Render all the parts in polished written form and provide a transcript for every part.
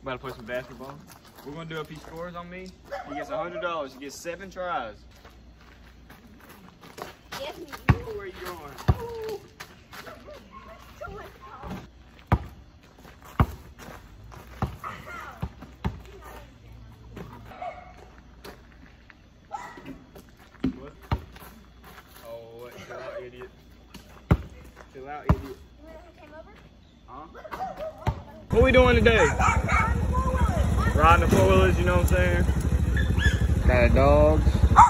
About to play some basketball. We're gonna do if he scores on me, he gets $100. He gets 7 tries. Yes, me. Ooh, where you going? Ooh. What? Oh, what? Chill out, idiot. Chill out, idiot. Huh? What we doing today? Riding the 4-wheelers, you know what I'm saying? Got dogs.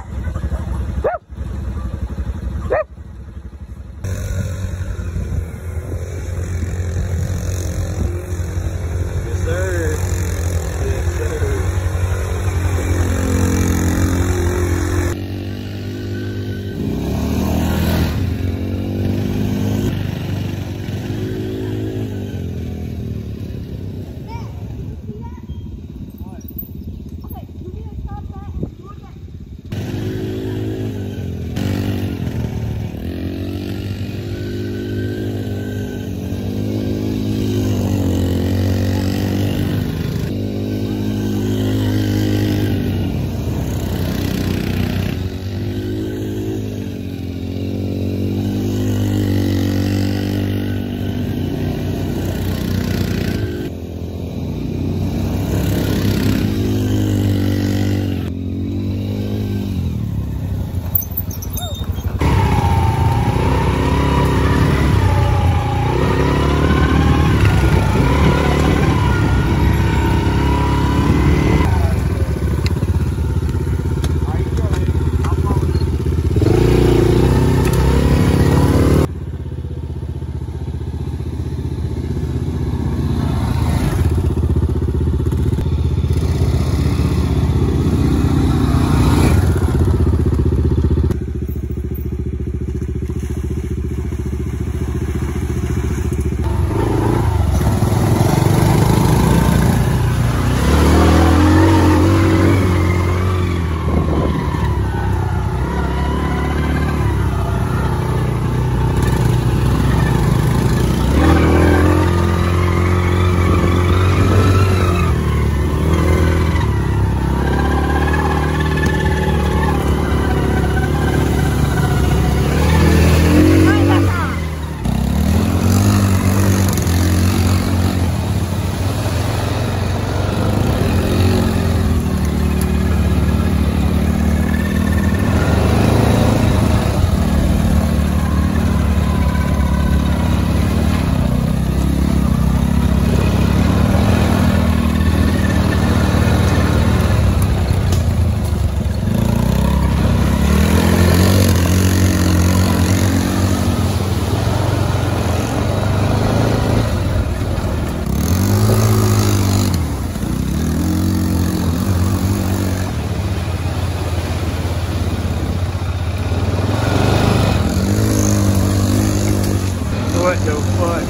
Yes, sir. Yes, sir. What the fuck?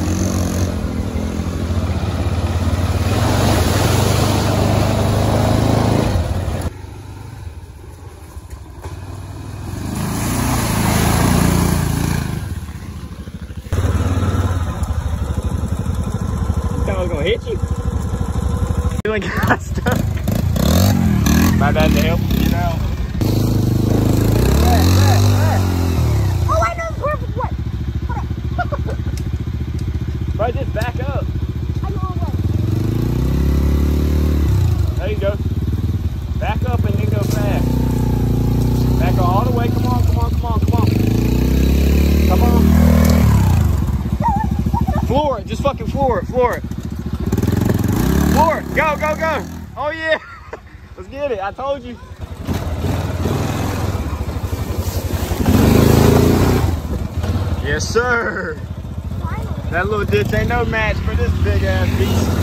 You thought I was gonna hit you? You like got stuck. My bad to help you out. Oh, I know perfect what. Bro, just back up. I know what. There you go. Back up and then go fast. Back up all the way. Come on, come on, come on, come on. Come on. Floor it. Just fucking floor it. Floor it. Floor it. Go, go, go. Oh, yeah. Let's get it. I told you. Yes, sir. That little ditch ain't no match for this big ass beast.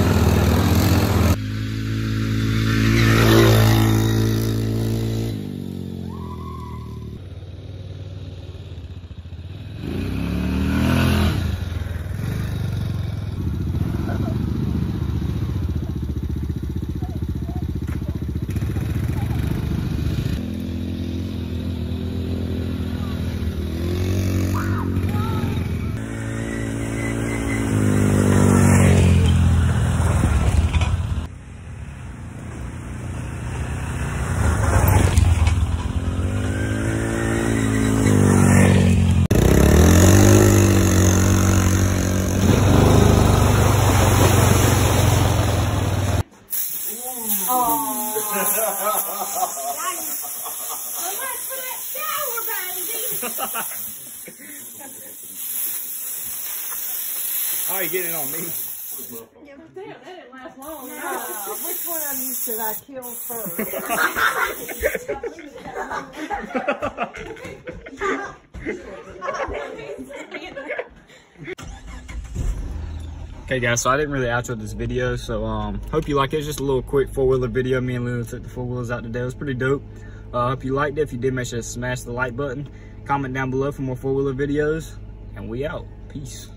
Oh, you getting it on me? Yeah, but damn, that didn't last long. Which one of you should I kill first? Okay guys, so I didn't really outro this video, so hope you like it. It's just a little quick four-wheeler video. Me and Luna took the four-wheelers out today. It was pretty dope. Hope you liked it. If you did, make sure to smash the like button. Comment down below for more four-wheeler videos, and we out. Peace.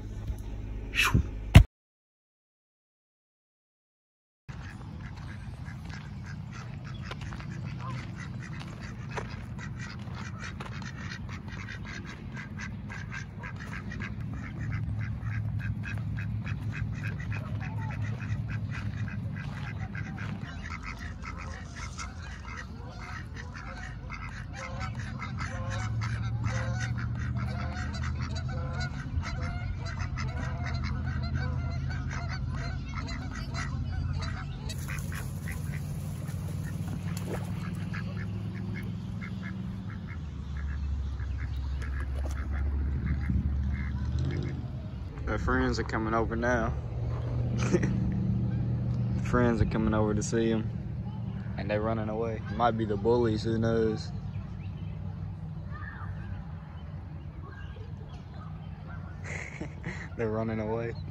Their friends are coming over now. Friends are coming over to see him, and they're running away. Might be the bullies, who knows? They're running away.